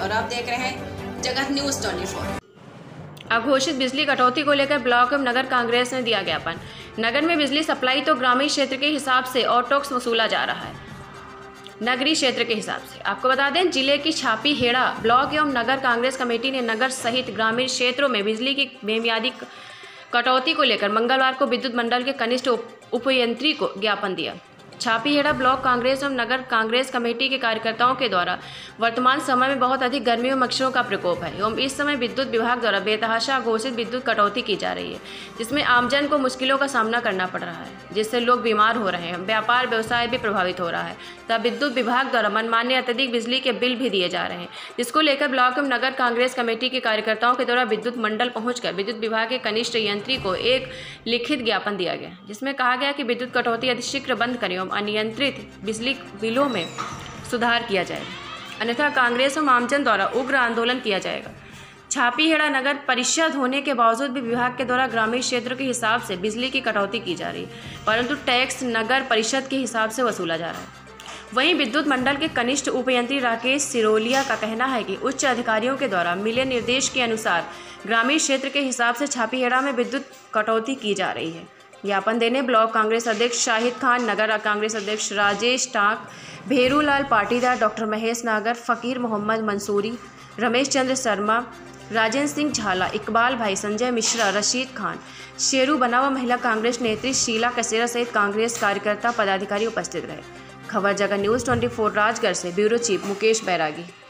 और आप देख रहे हैं जगत न्यूज़ 24। अघोषित बिजली कटौती को लेकर ब्लॉक एवं नगर कांग्रेस ने दिया ज्ञापन। नगर में बिजली सप्लाई तो ग्रामीण क्षेत्र के हिसाब से और टैक्स वसूला जा रहा है, नगरीय क्षेत्र के हिसाब से। आपको बता दें, जिले की छापीहेड़ा ब्लॉक एवं नगर कांग्रेस कमेटी ने नगर सहित ग्रामीण क्षेत्रों में बिजली की बेमियादी कटौती को लेकर मंगलवार को विद्युत मंडल के कनिष्ठ उपयंत्री को ज्ञापन दिया। छापीहेड़ा ब्लॉक कांग्रेस एवं नगर कांग्रेस कमेटी के कार्यकर्ताओं के द्वारा वर्तमान समय में बहुत अधिक गर्मी और मच्छरों का प्रकोप है एवं इस समय विद्युत विभाग द्वारा बेतहाशा घोषित विद्युत कटौती की जा रही है, जिसमें आमजन को मुश्किलों का सामना करना पड़ रहा है, जिससे लोग बीमार हो रहे हैं, व्यापार व्यवसाय भी प्रभावित हो रहा है। तब विद्युत विभाग द्वारा मनमाने अत्यधिक बिजली के बिल भी दिए जा रहे हैं, जिसको लेकर ब्लॉक एवं नगर कांग्रेस कमेटी के कार्यकर्ताओं के द्वारा विद्युत मंडल पहुंचकर विद्युत विभाग के कनिष्ठ यंत्री को एक लिखित ज्ञापन दिया गया, जिसमें कहा गया कि विद्युत कटौती अतिशीघ्र बंद करें एवं अनियंत्रित बिजली बिलों में सुधार किया जाएगा, अन्यथा कांग्रेस और आमजन द्वारा उग्र आंदोलन किया जाएगा। छापीहेड़ा नगर परिषद होने के बावजूद भी विभाग के द्वारा ग्रामीण क्षेत्र के हिसाब से बिजली की कटौती की जा रही है, परंतु टैक्स नगर परिषद के हिसाब से वसूला जा रहा है। वहीं विद्युत मंडल के कनिष्ठ उपयंत्री राकेश सिरोलिया का कहना है कि उच्च अधिकारियों के द्वारा मिले निर्देश के अनुसार ग्रामीण क्षेत्र के हिसाब से छापीहेड़ा में विद्युत कटौती की जा रही है। ज्ञापन देने ब्लॉक कांग्रेस अध्यक्ष शाहिद खान, नगर कांग्रेस अध्यक्ष राजेश टाक, भेरूलाल पाटीदार, डॉक्टर महेश नागर, फकीर मोहम्मद मंसूरी, रमेश चंद्र शर्मा, राजेंद्र सिंह झाला, इकबाल भाई, संजय मिश्रा, रशीद खान, शेरू बनावा, महिला कांग्रेस नेत्री शीला कसेरा सहित कांग्रेस कार्यकर्ता पदाधिकारी उपस्थित रहे। खबर जगत न्यूज़ 24 राजगढ़ से ब्यूरो चीफ मुकेश बैरागी।